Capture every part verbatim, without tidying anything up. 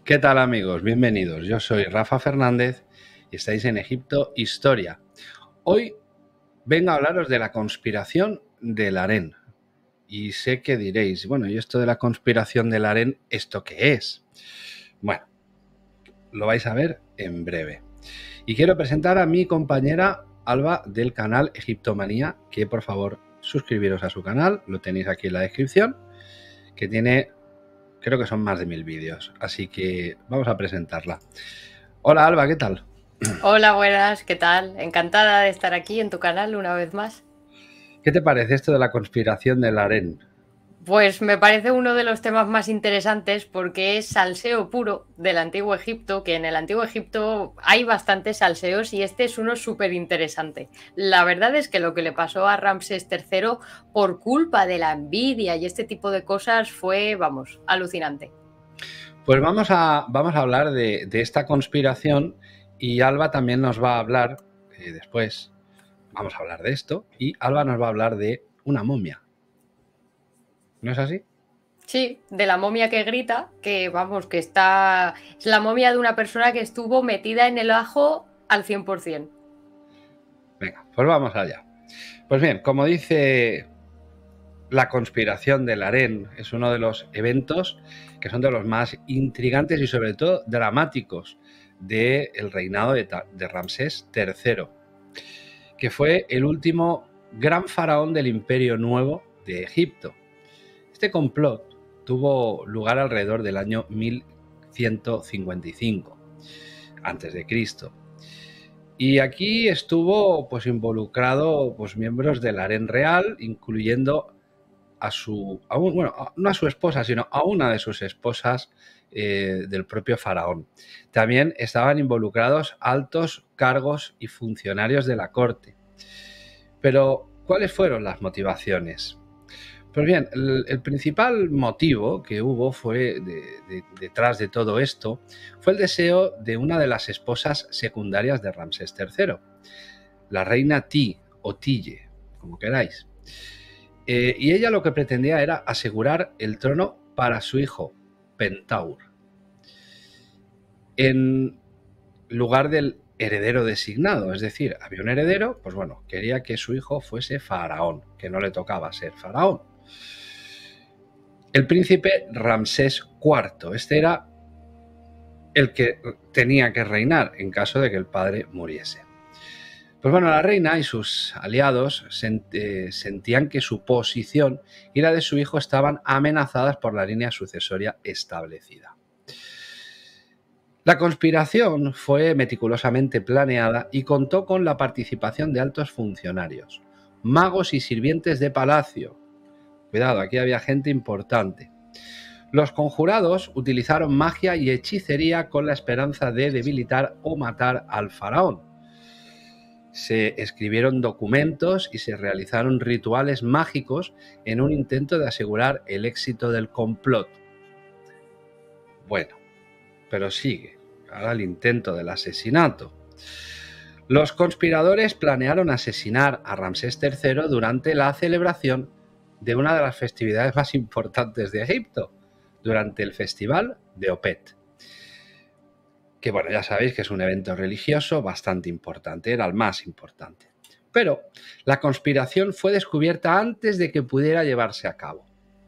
¿Qué tal amigos? Bienvenidos. Yo soy Rafa Fernández y estáis en Egipto Historia. Hoy vengo a hablaros de la conspiración del harén. Y sé que diréis, bueno, ¿y esto de la conspiración del harén, esto qué es? Bueno, lo vais a ver en breve. Y quiero presentar a mi compañera Alba del canal Egiptomanía, que por favor suscribiros a su canal, lo tenéis aquí en la descripción, que tiene... creo que son más de mil vídeos, así que vamos a presentarla. Hola Alba, ¿qué tal? Hola, buenas, ¿qué tal? Encantada de estar aquí en tu canal una vez más. ¿Qué te parece esto de la conspiración del harén? Pues me parece uno de los temas más interesantes porque es salseo puro del Antiguo Egipto, que en el Antiguo Egipto hay bastantes salseos y este es uno súper interesante. La verdad es que lo que le pasó a Ramsés tercero por culpa de la envidia y este tipo de cosas fue, vamos, alucinante. Pues vamos a, vamos a hablar de, de esta conspiración y Alba también nos va a hablar, eh, después vamos a hablar de esto, y Alba nos va a hablar de una momia. ¿No es así? Sí, de la momia que grita, que vamos, que está... es la momia de una persona que estuvo metida en el ajo al cien por cien. Venga, pues vamos allá. Pues bien, como dice la conspiración del harén, es uno de los eventos que son de los más intrigantes y sobre todo dramáticos del reinado de, de Ramsés tercero, que fue el último gran faraón del Imperio Nuevo de Egipto. Este complot tuvo lugar alrededor del año mil ciento cincuenta y cinco antes de Cristo. Y aquí estuvo pues involucrado pues miembros del harén real, incluyendo a su, a un, bueno, no a su esposa, sino a una de sus esposas eh, del propio faraón. También estaban involucrados altos cargos y funcionarios de la corte. Pero, ¿cuáles fueron las motivaciones? Pues bien, el, el principal motivo que hubo fue de, de, detrás de todo esto fue el deseo de una de las esposas secundarias de Ramsés tercero, la reina Ti o Tille, como queráis. Eh, y ella lo que pretendía era asegurar el trono para su hijo, Pentaur, en lugar del heredero designado. Es decir, había un heredero, pues bueno, quería que su hijo fuese faraón, que no le tocaba ser faraón. El príncipe Ramsés cuarto, este era el que tenía que reinar en caso de que el padre muriese. Pues bueno, la reina y sus aliados sentían que su posición y la de su hijo estaban amenazadas por la línea sucesoria establecida. La conspiración fue meticulosamente planeada y contó con la participación de altos funcionarios, magos y sirvientes de palacio. Cuidado, aquí había gente importante. Los conjurados utilizaron magia y hechicería con la esperanza de debilitar o matar al faraón. Se escribieron documentos y se realizaron rituales mágicos en un intento de asegurar el éxito del complot. Bueno, pero sigue. Ahora el intento del asesinato. Los conspiradores planearon asesinar a Ramsés tercero durante la celebración de una de las festividades más importantes de Egipto, durante el Festival de Opet. Que bueno, ya sabéis que es un evento religioso bastante importante, era el más importante. Pero la conspiración fue descubierta antes de que pudiera llevarse a cabo.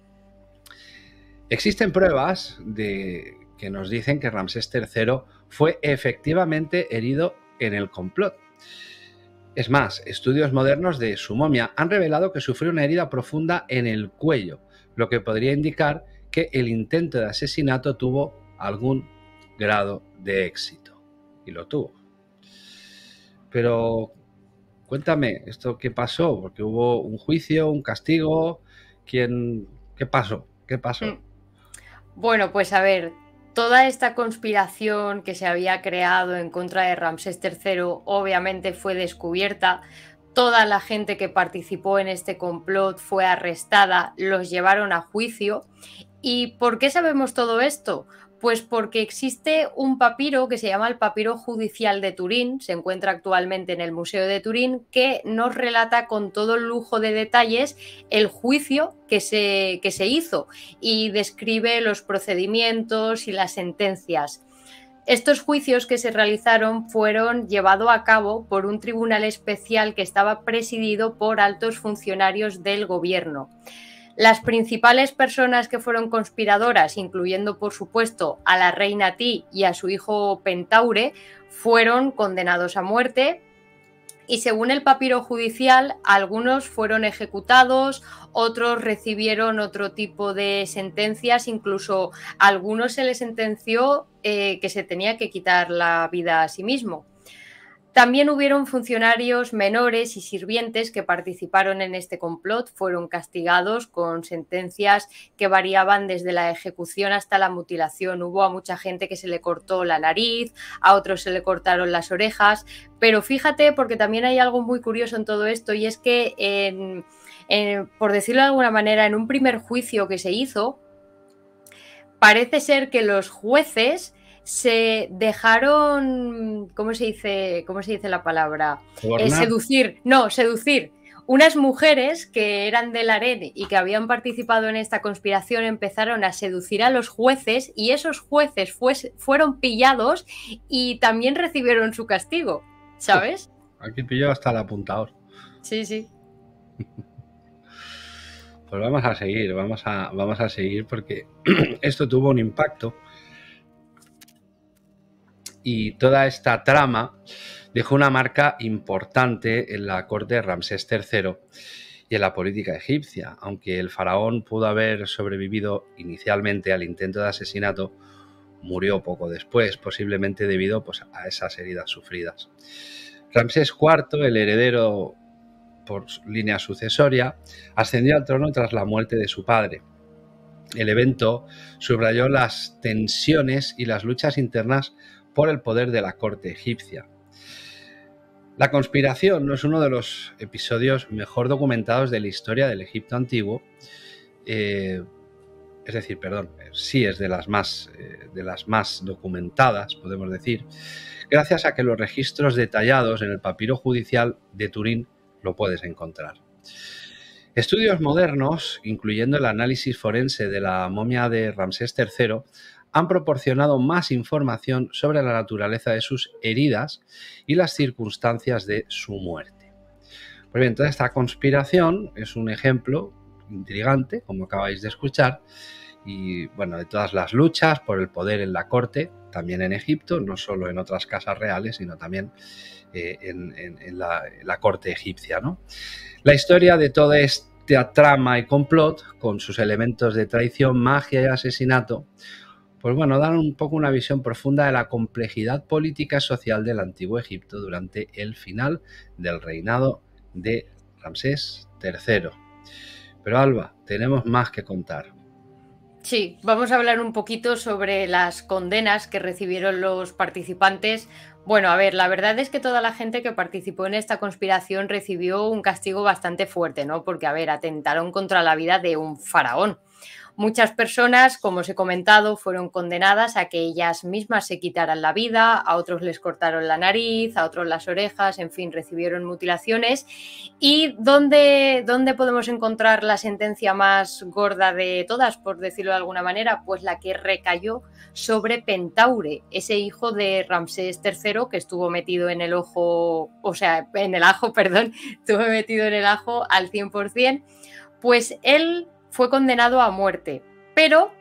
Existen pruebas de que nos dicen que Ramsés tercero fue efectivamente herido en el complot. Es más, estudios modernos de su momia han revelado que sufrió una herida profunda en el cuello, lo que podría indicar que el intento de asesinato tuvo algún grado de éxito. Y lo tuvo. Pero cuéntame, ¿esto qué pasó? Porque hubo un juicio, un castigo. ¿Quién? ¿Qué pasó? ¿Qué pasó? Mm. Bueno, pues a ver, toda esta conspiración que se había creado en contra de Ramsés tercero obviamente fue descubierta. Toda la gente que participó en este complot fue arrestada, los llevaron a juicio. ¿Y por qué sabemos todo esto? Pues porque existe un papiro que se llama el Papiro Judicial de Turín, se encuentra actualmente en el Museo de Turín, que nos relata con todo el lujo de detalles el juicio que se, que se hizo y describe los procedimientos y las sentencias. Estos juicios que se realizaron fueron llevados a cabo por un tribunal especial que estaba presidido por altos funcionarios del gobierno. Las principales personas que fueron conspiradoras, incluyendo por supuesto a la reina Ti y a su hijo Pentaure, fueron condenados a muerte y según el papiro judicial, algunos fueron ejecutados, otros recibieron otro tipo de sentencias, incluso a algunos se les sentenció eh, que se tenía que quitar la vida a sí mismo. También hubieron funcionarios menores y sirvientes que participaron en este complot, fueron castigados con sentencias que variaban desde la ejecución hasta la mutilación. Hubo a mucha gente que se le cortó la nariz, a otros se le cortaron las orejas, pero fíjate, porque también hay algo muy curioso en todo esto, y es que, en, en, por decirlo de alguna manera, en un primer juicio que se hizo, parece ser que los jueces se dejaron, ¿cómo se dice, cómo se dice la palabra? Eh, seducir, no, seducir. Unas mujeres que eran del harén y que habían participado en esta conspiración empezaron a seducir a los jueces y esos jueces fue, fueron pillados y también recibieron su castigo, ¿sabes? Aquí pilló hasta el apuntador. Sí, sí. Pues vamos a seguir, vamos a, vamos a seguir porque esto tuvo un impacto. Y toda esta trama dejó una marca importante en la corte de Ramsés tercero y en la política egipcia. Aunque el faraón pudo haber sobrevivido inicialmente al intento de asesinato, murió poco después, posiblemente debido pues, a esas heridas sufridas. Ramsés cuarto, el heredero por línea sucesoria, ascendió al trono tras la muerte de su padre. El evento subrayó las tensiones y las luchas internas por el poder de la corte egipcia. La conspiración no es uno de los episodios mejor documentados de la historia del Egipto antiguo, eh, es decir, perdón, sí es de las más, eh, de las más documentadas, podemos decir, gracias a que los registros detallados en el papiro judicial de Turín lo puedes encontrar. Estudios modernos, incluyendo el análisis forense de la momia de Ramsés tercero, han proporcionado más información sobre la naturaleza de sus heridas y las circunstancias de su muerte. Pues bien, toda esta conspiración es un ejemplo intrigante, como acabáis de escuchar, y bueno, de todas las luchas por el poder en la corte, también en Egipto, no solo en otras casas reales, sino también eh, en, en, en, la, en la corte egipcia, ¿no? La historia de toda esta trama y complot, con sus elementos de traición, magia y asesinato, pues bueno, dan un poco una visión profunda de la complejidad política y social del antiguo Egipto durante el final del reinado de Ramsés tercero. Pero Alba, tenemos más que contar. Sí, vamos a hablar un poquito sobre las condenas que recibieron los participantes. Bueno, a ver, la verdad es que toda la gente que participó en esta conspiración recibió un castigo bastante fuerte, ¿no? Porque, a ver, atentaron contra la vida de un faraón. Muchas personas, como os he comentado, fueron condenadas a que ellas mismas se quitaran la vida, a otros les cortaron la nariz, a otros las orejas, en fin, recibieron mutilaciones. ¿Y dónde, dónde podemos encontrar la sentencia más gorda de todas, por decirlo de alguna manera? Pues la que recayó sobre Pentaure, ese hijo de Ramsés tercero que estuvo metido en el ojo, o sea, en el ajo, perdón, estuvo metido en el ajo al cien por cien. Pues él fue condenado a muerte, pero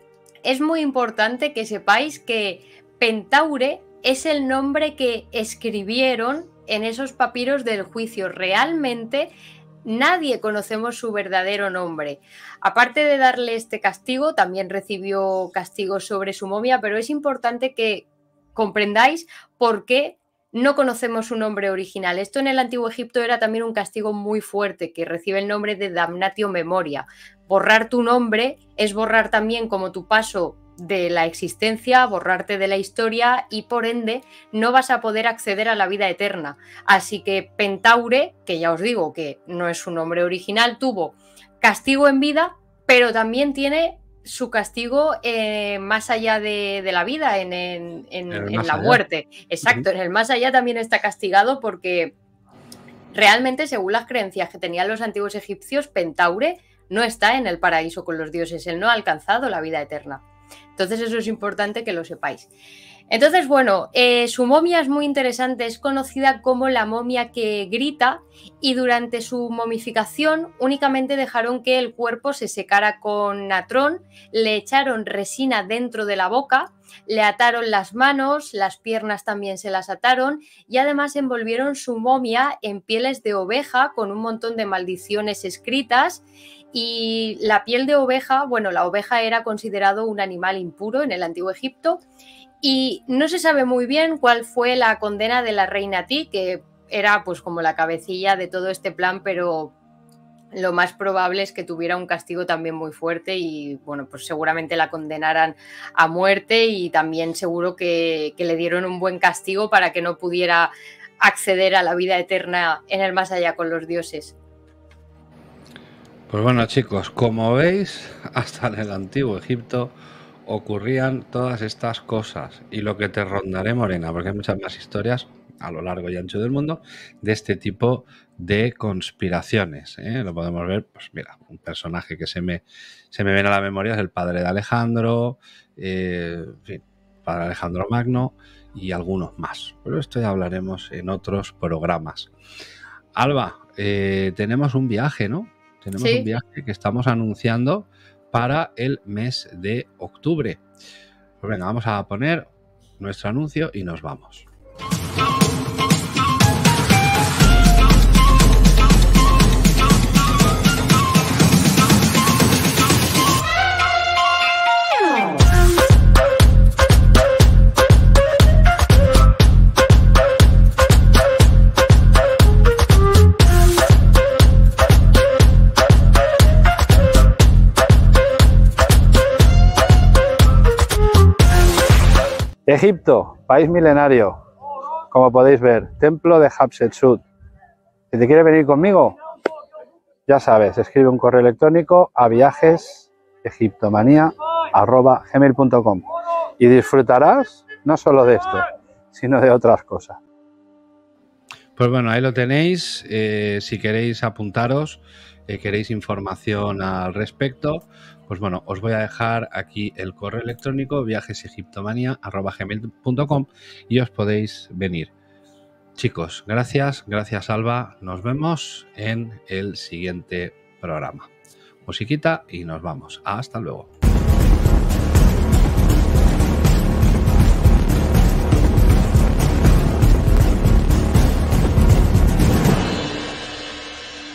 es muy importante que sepáis que Pentaure es el nombre que escribieron en esos papiros del juicio. Realmente nadie conocemos su verdadero nombre. Aparte de darle este castigo, también recibió castigos sobre su momia, pero es importante que comprendáis por qué no conocemos su nombre original. Esto en el Antiguo Egipto era también un castigo muy fuerte, que recibe el nombre de damnatio memoria. Borrar tu nombre es borrar también como tu paso de la existencia, borrarte de la historia y por ende no vas a poder acceder a la vida eterna. Así que Pentaure, que ya os digo que no es su nombre original, tuvo castigo en vida, pero también tiene su castigo eh, más allá de, de la vida, en, en, en, en la allá. muerte. Exacto, uh-huh. En el más allá también está castigado porque realmente, según las creencias que tenían los antiguos egipcios, Pentaure no está en el paraíso con los dioses, él no ha alcanzado la vida eterna. Entonces eso es importante que lo sepáis. Entonces, bueno, eh, su momia es muy interesante, es conocida como la momia que grita, y durante su momificación únicamente dejaron que el cuerpo se secara con natrón, le echaron resina dentro de la boca, le ataron las manos, las piernas también se las ataron, y además envolvieron su momia en pieles de oveja con un montón de maldiciones escritas. Y la piel de oveja, bueno, la oveja era considerado un animal impuro en el Antiguo Egipto, y no se sabe muy bien cuál fue la condena de la reina Ti, que era pues como la cabecilla de todo este plan, pero lo más probable es que tuviera un castigo también muy fuerte y bueno, pues seguramente la condenaran a muerte, y también seguro que, que le dieron un buen castigo para que no pudiera acceder a la vida eterna en el más allá con los dioses. Pues bueno, chicos, como veis, hasta en el Antiguo Egipto ocurrían todas estas cosas, y lo que te rondaré, Morena, porque hay muchas más historias a lo largo y ancho del mundo de este tipo de conspiraciones, ¿eh? Lo podemos ver, pues mira, un personaje que se me, se me viene a la memoria es el padre de Alejandro, eh, en fin, padre Alejandro Magno y algunos más, pero esto ya hablaremos en otros programas. Alba, eh, tenemos un viaje, ¿no? Tenemos ¿Sí? un viaje que estamos anunciando para el mes de octubre. Pues venga, vamos a poner nuestro anuncio y nos vamos. Egipto, país milenario, como podéis ver, templo de Hatshepsut. Si te quieres venir conmigo, ya sabes, escribe un correo electrónico a viajes egiptomanía arroba gmail punto com y disfrutarás no solo de esto, sino de otras cosas. Pues bueno, ahí lo tenéis. Eh, si queréis apuntaros, eh, queréis información al respecto, pues bueno, os voy a dejar aquí el correo electrónico viajesegiptomanía arroba gmail punto com y os podéis venir. Chicos, gracias, gracias Alba. Nos vemos en el siguiente programa. Musiquita y nos vamos. Hasta luego.